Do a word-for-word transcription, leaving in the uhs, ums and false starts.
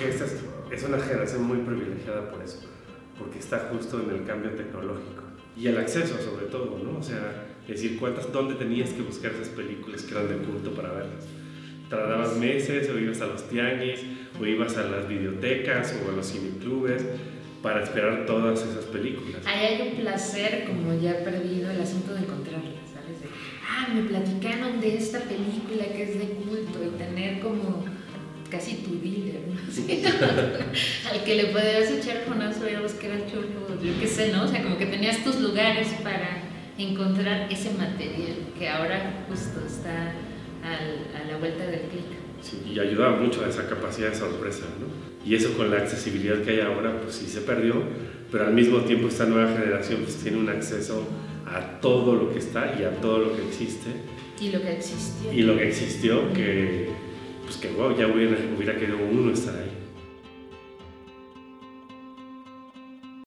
que esta es, es una generación muy privilegiada por eso, porque está justo en el cambio tecnológico y el acceso sobre todo, ¿no? O sea, decir, ¿cuántas, dónde tenías que buscar esas películas que eran de culto para verlas? Tardabas meses, o ibas a los tianguis, o ibas a las videotecas o a los cineclubes para esperar todas esas películas. Ahí hay un placer como ya perdido el asunto de encontrarlas, ¿sabes? De, ah, me platicaron de esta película que es de culto y tener como casi tu dealer, ¿no? Sí. Al que le podías echar jonazo y a buscar el churro, yo qué sé, ¿no? O sea, como que tenías tus lugares para encontrar ese material que ahora justo está al, a la vuelta del clic. Sí, y ayudaba mucho a esa capacidad de sorpresa, ¿no? Y eso con la accesibilidad que hay ahora, pues sí se perdió, pero al mismo tiempo esta nueva generación pues tiene un acceso a todo lo que está y a todo lo que existe. Y lo que existió. Y lo que existió, que, pues que wow, ya hubiera, hubiera querido uno estar ahí.